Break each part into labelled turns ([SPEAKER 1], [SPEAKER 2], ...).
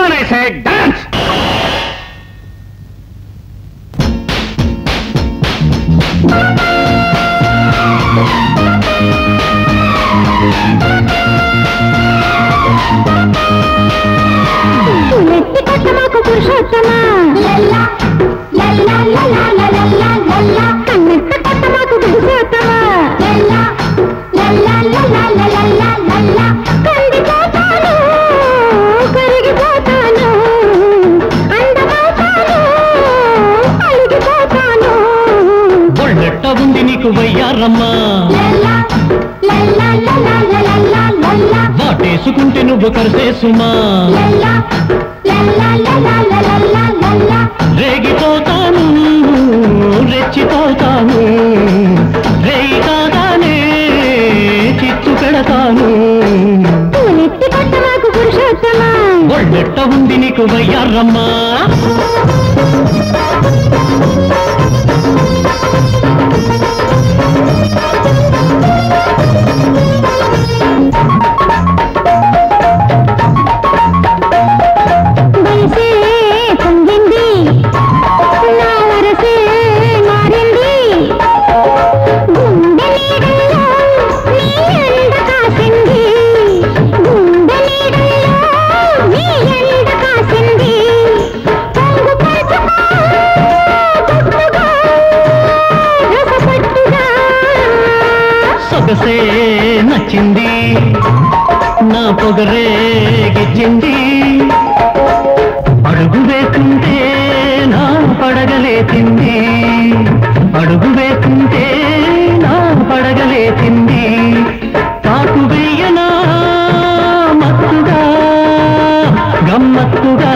[SPEAKER 1] on, I said, dance!
[SPEAKER 2] వయ్యారమ్మా వాటేసుకుంటే నువ్వు కరిసేసుమా రేగిపోతాను రెచ్చిపోతాను రేయి కాగానే చిత్తు పెడతాను ఒళ్ళెట్ట ఉంది నీకు వయ్యారమ్మా నచ్చింది నా పొగరే గిచ్చింది అడుగు వేస్తుంటే నా పడగలేచింది అడుగు వేస్తుంటే నా పడగలేచింది తాకు వేయనా మత్తుగా గమ్మత్తుగా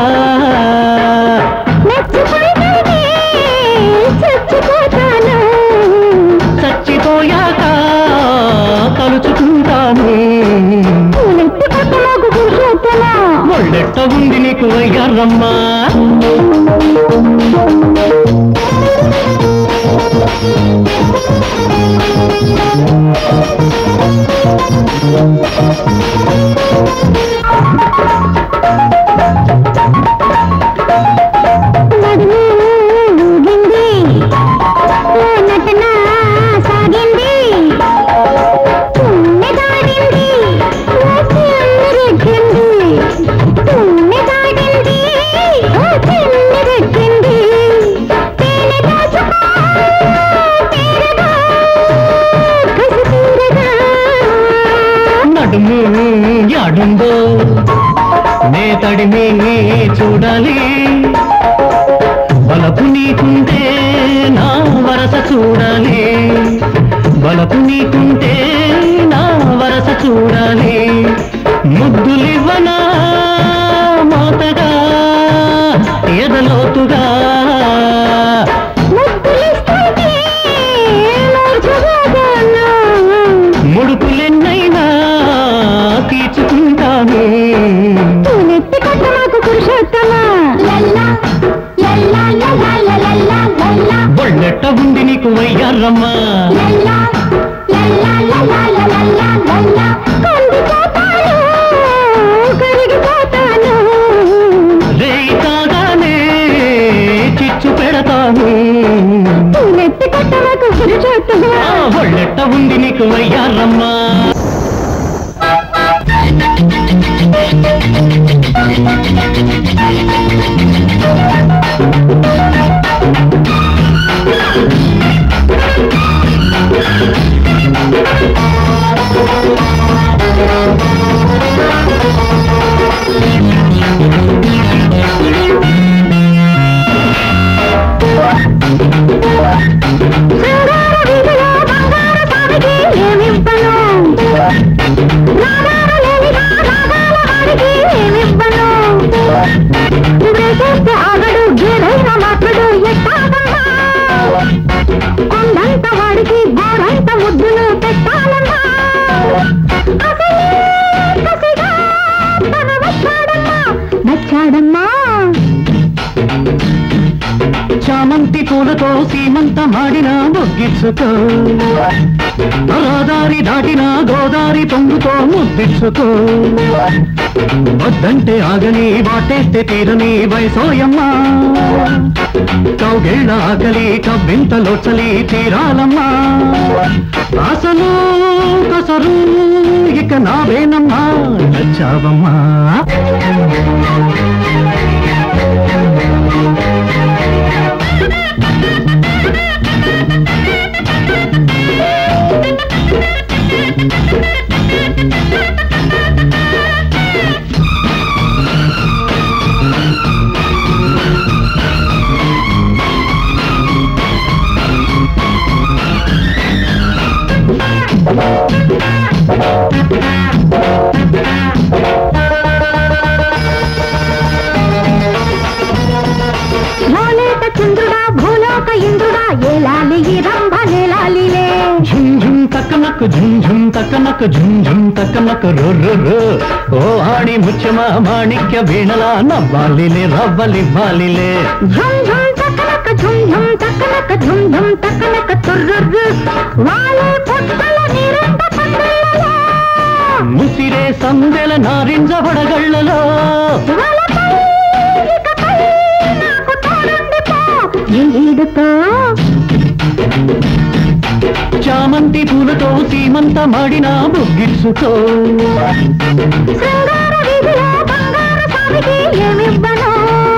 [SPEAKER 2] చచ్చిపోయాక తలుచుకుంటాను ఒళ్ళెట్ట ఉంది నీకు వయ్యారమ్మా యాడుందో నే తడిమి చూడాలి బలపు నీకుంటే నా వరస చూడాలి బలపు నీకుంటే నా వరస చూడాలి ముద్దులివ్వనా మోతగా ఎదలోతుగా ముడుకులెన్నైనా తీర్చుకుంటాను ఒళ్ళెట్ట ఉంది నీకు వయ్యారమ్మా రేయి కాగానే చిచ్చు పెడతాను ఒళ్ళెట్ట ఉంది నీకు వయ్యారమ్మా కొండంత వాడికి గోరంత ముద్దులు పెట్టాలన్నా నచ్చాడమ్మా చామంతి పూలతో సీమంత మాడిన ముగ్గిచ్చుకో రహదారి దాటిన గోదారి పొంగుతో ముద్దిచ్చుకో వద్దంటే ఆగని వాటేస్తే తీరని వయసోయమ్మా కౌగిళ్ళ ఆకలి కవ్వింతలో చలి తీరాలమ్మా అసలు కసరు ఇక నావేనమ్మా నచ్చావమ్మా చంద్రుడా భూలోక ఇంద్రుడా ఏలాలి రంభనేలాలిలే ఝుంఝుం తక్కనకు ఝుంఝుం తక్కనకు ఝుంఝుం తక్కనకు రొర్రు ఓ ఆడి ముత్యమా మాణిక్య వీణలా నవ్వాలిలే రవ్వలివ్వాలిలే ఝుంఝుం తక్కనకు ఝుంఝుం తక్కనకు ఝుంఝుం తక్కనకు తుర్రు వాలే పుట్టల నీరంత పందెలలో ముసిరే సందెల నారింజ వడగళ్ళలో చామంతి పూలతో సీమంత మాడిన బుగ్గిచ్చుకో శృంగార వీధిలో బంగారు సామికి ఏమివ్వను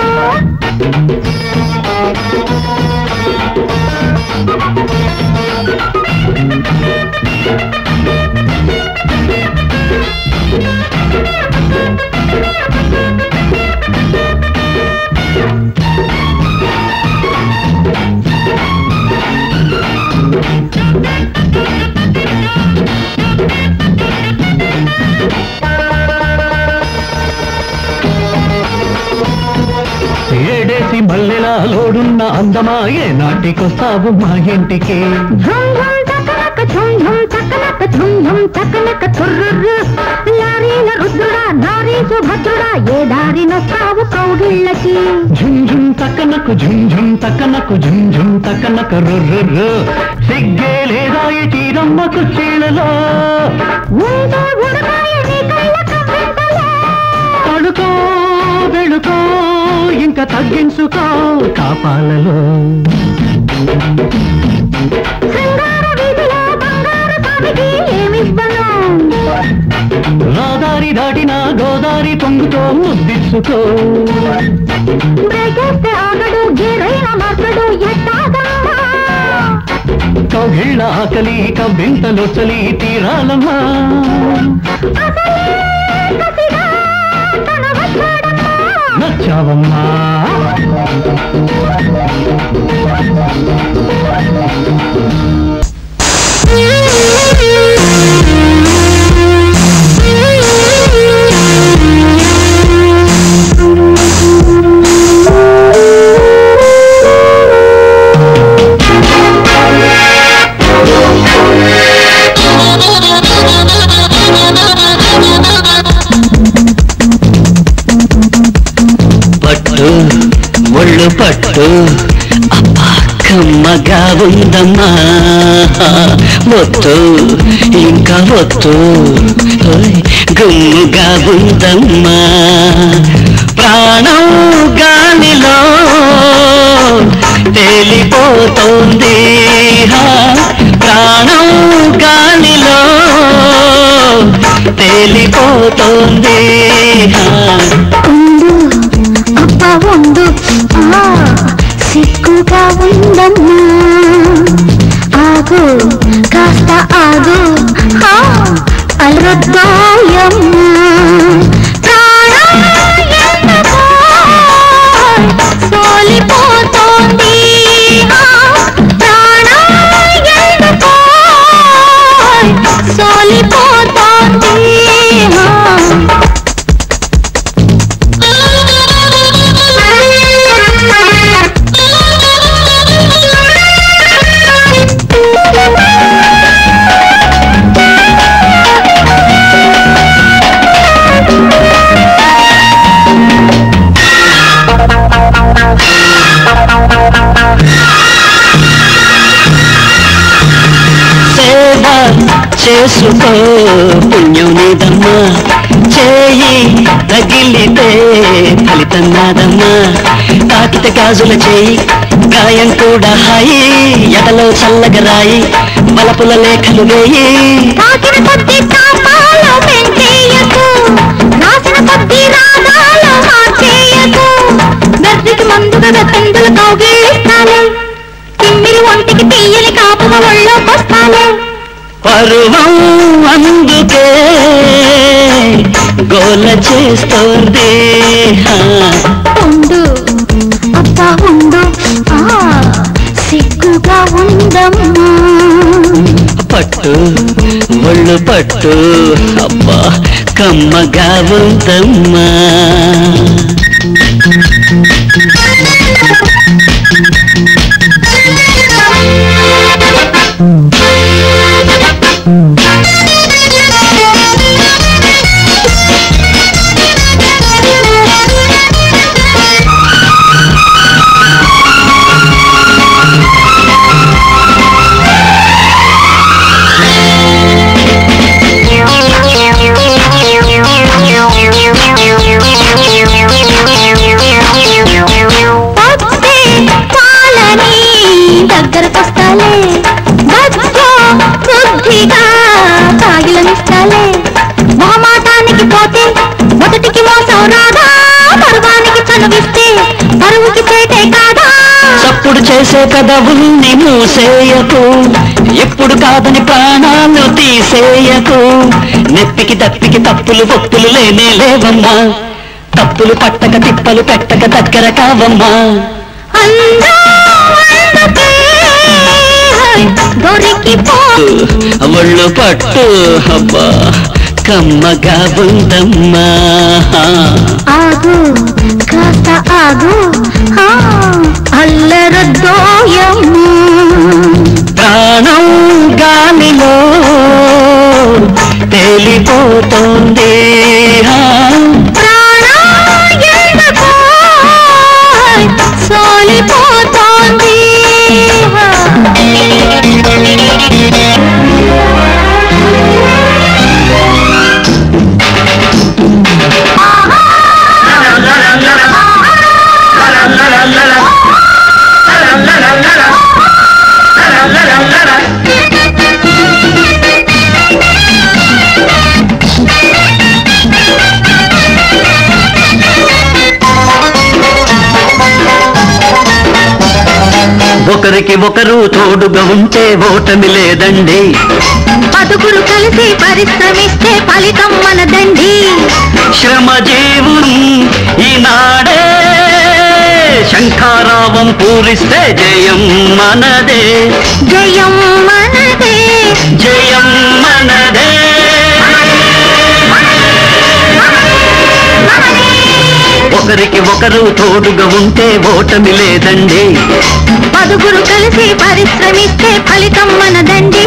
[SPEAKER 2] ఏడేసి మల్లెలా లోడున్న అందమా ఏ నాటికొస్తావు మా ఇంటికి ఝుంఝుం తక్కనక ఝుంఝుం తక్కనక ఝుంఝుం తక్కనక తుర్రు లారీల రుద్రుడా నారీ సుభద్రుడా ఏ దారినొస్తావు కౌగిళ్ళకి ఝుంఝుం తక్కనకు ఝుంఝుం తక్కనకు ఝుంఝుం తక్కనక రుర్రు సిగ్గే లేదా ఈ చీరమ్మ కుర్చీలలో ఉందో ఉడకాయ నీ కళ్ళ కవ్వింతలో తడుకో వెళుకో ఇంకా తగ్గించుకో కాపాలలో శృంగార వీధిలో బంగారు సామికి ఏమివ్వను రాదారి దాటిన గోదారి పొంగుతో ముద్దిచ్చుకో బ్రేకేస్తే ఆగడు గేరైన మార్చడు ఎట్టాగమ్మా కౌగిళ్ళ ఆకలి కవ్వింతలో చలి తీరాలమ్మా నచ్చావమ్మా ఒళ్ళు పట్టు అబ్బా కమ్మగా ఉందమ్మా వద్దు ఇంకా వద్దు గుమ్ముగా ఉందమ్మా ప్రాణం గాలిలో తేలిపోతోంది ప్రాణం గాలిలో తేలిపోతోంది
[SPEAKER 1] ఉండు సిగ్గుగా ఉందమ్మా ఆగు కాస్త ఆగు అలరొద్దాయమ్మా సోలిపోతోంది సోలిపోతోంది
[SPEAKER 2] చేసుకో పుణ్యం నీదమ్మా చేయి
[SPEAKER 3] నాదమ్మా తాకిత గాజుల చేయి గాయం కూడా హాయి ఎడలో చల్లగా రాయి బలపుల లేఖలు వేయి
[SPEAKER 1] తాకిన కొద్ది తాపాలు పెంచేయకు రాసిన కొద్ది రాగాలు మార్చేయకు బెర్రికి మందుగా వెతందులు కౌగిలిస్తాలే తిమ్మిరి ఒంటికి తీయని కాపుమ ఒళ్ళోకొస్తాలే
[SPEAKER 3] పరువం అందుకే గోల చేస్తోంది
[SPEAKER 1] ఉండు అబ్బా ఉండు సిగ్గుగా ఉందమ్మా
[SPEAKER 3] పట్టు ఒళ్ళు పట్టు అబ్బా కమ్మగా ఉందమ్మా
[SPEAKER 1] దగ్గరకొస్తాలే బతుకో బుద్ధిగా తాగిలనిస్తాలే మొహమాటానికి పోతే మొదటికి మోసం రాదా పరువానికి చనువిస్తే పరువుకి చేటే కాదా
[SPEAKER 3] చప్పుడు చేసే కదవుల్ని మూసేయకు ఎప్పుడు కాదని ప్రాణాలు తీసేయకు నెప్పికి దప్పికి తప్పులు బొప్పులు లేనే లేవమ్మా తప్పులు పట్టక తిప్పలు పెట్టక దగ్గర కావమ్మా ఒళ్ళు పట్టు అబ్బా కమ్మగా ఉందమ్మా
[SPEAKER 1] ఆగు కాస్త ఆగు అల్లరద్దోయమ్మా
[SPEAKER 3] ప్రాణం గాలిలో తేలిపోతోంది
[SPEAKER 1] సోలిపోతోంది
[SPEAKER 3] ఒకరికి ఒకరు తోడుగా ఉంటే ఓటమి లేదండి
[SPEAKER 1] పదుగురు కలిసి పరిశ్రమిస్తే ఫలితం మనదండి
[SPEAKER 3] శ్రమజీవుని ఈనాడే శంఖారావం పూరిస్తే జయం మనదే
[SPEAKER 1] జయం మనదే
[SPEAKER 3] జయం మనదే ఒకరికి ఒకరు తోడుగా ఉంటే ఓటమి లేదండి
[SPEAKER 1] పదుగురు కలిసి పరిశ్రమిస్తే ఫలితం మనదండి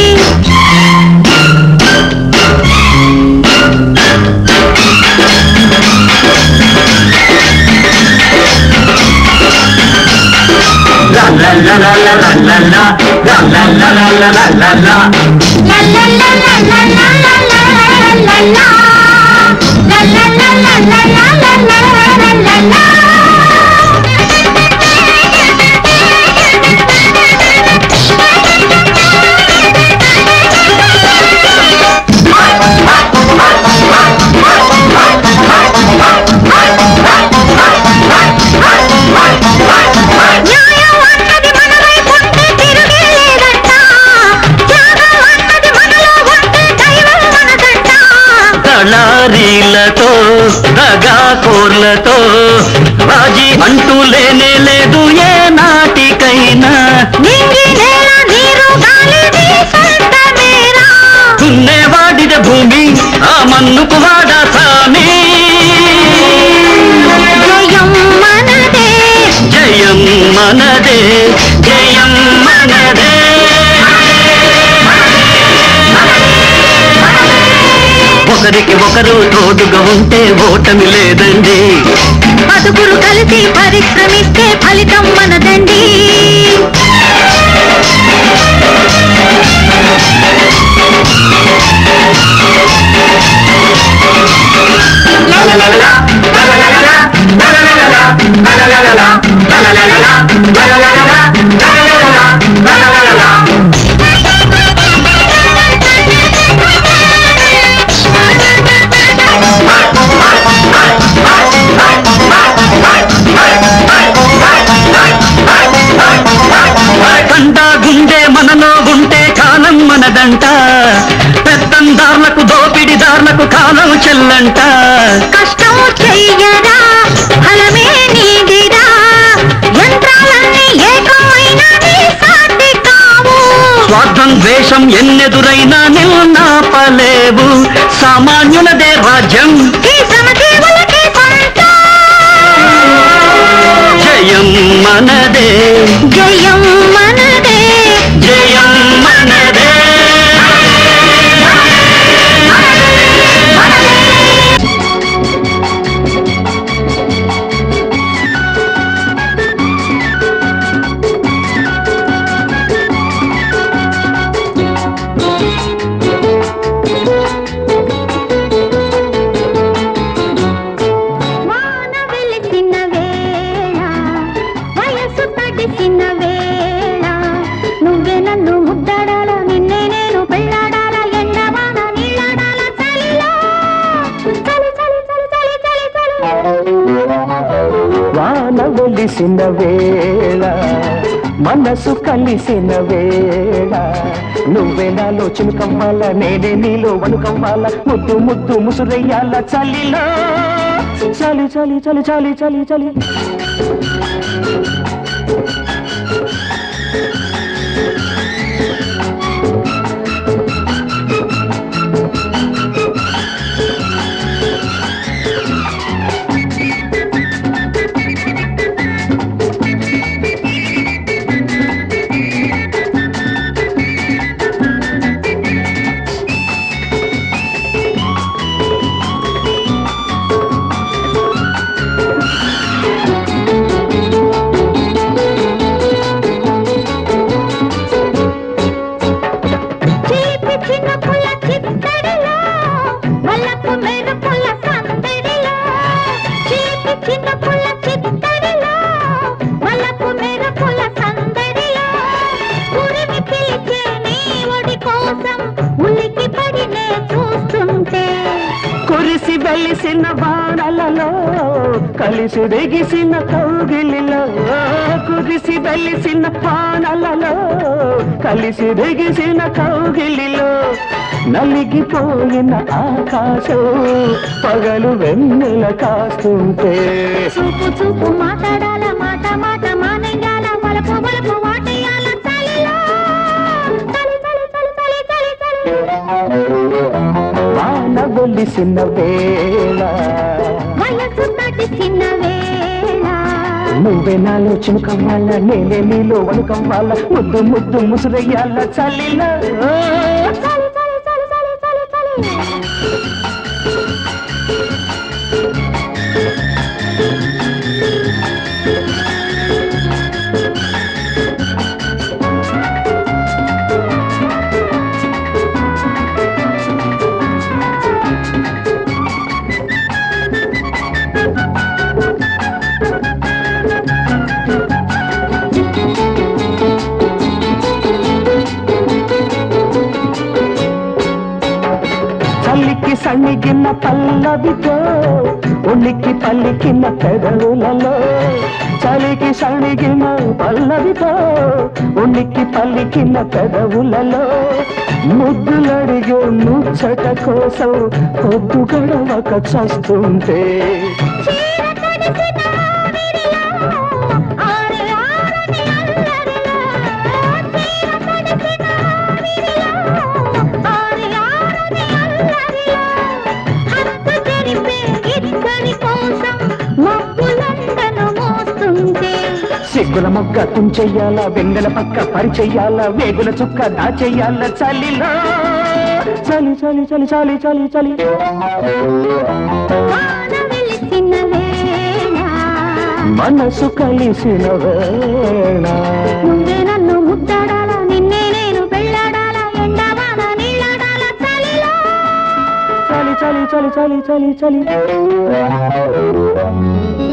[SPEAKER 3] దళారీలతో దగాకోర్లతో రాజీ అంటూ లేనే లేదు ఏ నాటికైనా దున్నేవాడిద భూమి ఆ మన్నుకు వాడా సామి
[SPEAKER 1] జయం మనదే
[SPEAKER 3] జయం మనదే జయం మనదే ఒకరికి ఒకరు తోడుగా ఉంటే ఓటమి లేదండి
[SPEAKER 1] పదుగురు కలిసి పరిశ్రమిస్తే ఫలితం మనదండి
[SPEAKER 3] la la la la la la la la la ఉన్నదంట పెత్తందార్లకు దోపిడిదార్లకు కాలం చెల్లంట
[SPEAKER 1] కష్టం చెయ్యరా ఫలమే నీదిరా యంత్రాలన్నీ ఏకమైన నీ సాటి కావు
[SPEAKER 3] స్వార్థం ద్వేషం ఎన్నెదురైనా నిల్నాపలేవు సామాన్యులదే రాజ్యం
[SPEAKER 1] ఈ సమజీవులకి సొంత
[SPEAKER 3] జయం మనదే
[SPEAKER 1] జయం మనదే
[SPEAKER 3] జయం మనదే
[SPEAKER 1] వాన వెలిసిన వేళ వయసు తడిసిన వేళ నువ్వే నన్ను ముద్దడాల నిన్నే నేను పెళ్ళాడాల ఎండవాన నీళ్ళాడాల చలిలో చలి చలి చలి చలి చలి చలి
[SPEAKER 3] వాన వెలిసిన వేళ మనసు కలిసిన వేళ నువ్వే నాలో చినుకవ్వాల నేనే నీలో వణుకవ్వాల ముద్దు ముద్దు ముసురయ్యాల చలిలో చలి చలి చలి చలి చలి చలి
[SPEAKER 1] చిలిపి చిన్న పుల్ల చిత్తడిలో మల్లపు మెరుపుల సందడిలో చిలిపి చిన్న పుల్ల చిత్తడిలో మల్లపు మెరుపుల సందడిలో ఉరిమి పిలిచే నీ ఒడి కోసం ఉలికి పడినే చూస్తుంటే
[SPEAKER 3] కురిసి వెలిసిన వానలలో కలిసి దిగిసిన కౌగిలిలో కురిసి వెలిసిన వానలలో కలిసి దిగిసిన కౌగిలిలో నలిగిపోయిన ఆకాశం పగలు వెన్నెల కాస్తుంటే
[SPEAKER 1] చూపు చూపు మాట్లాడాల మాట మాట మానేయాల వలపు వలపు వాటేయాల చలిలో చలి చలి చలి చలి చలి చలి
[SPEAKER 3] వాన వెలిసిన వేళ
[SPEAKER 1] వయసు తడిసిన వేళ
[SPEAKER 3] నువ్వే నాలో చినుకవ్వాల నేనే నీలో వణుకవ్వాల ముద్దు ముద్దు ముసురయ్యాల చలిలో
[SPEAKER 1] చలి చలి చలి చలి చలి చలి
[SPEAKER 3] చల్లికి సణిగిన పల్లవితో ఉనికి పల్లికిన పెదవులలో చలికి సణిగిన పల్లవితో ఉనికి పల్లికిన పెదవులలో ముద్దులడిగే ముచ్చట కోసం పొద్దు గడవక చస్తుంటే
[SPEAKER 1] చీర తడిసిన ఆవిరిలో ఆరి ఆరని అల్లరిలో చీర తడిసిన ఆవిరిలో ఆరి ఆరని అల్లరిలో హద్దు జరిపే ఇద్దరి కోసం మబ్బులందను మోస్తుంటే
[SPEAKER 3] సిగ్గుల మొగ్గ తుంచెయ్యాల వెంగల పక్క పరిచెయ్యాల వేగుల చుక్క దాచెయ్యాల చలిలో చలి చలి చలి చలి చలి చలి
[SPEAKER 1] వాన వెలిసిన వేళ
[SPEAKER 3] మనసు కలిసిన వేళ
[SPEAKER 1] నువ్వే నన్ను ముద్దడాల నిన్నే నేను పెళ్ళాడాల ఎండవాన నీళ్ళాడాల చలిలో
[SPEAKER 3] చలి చలి చలి చలి చలి చలి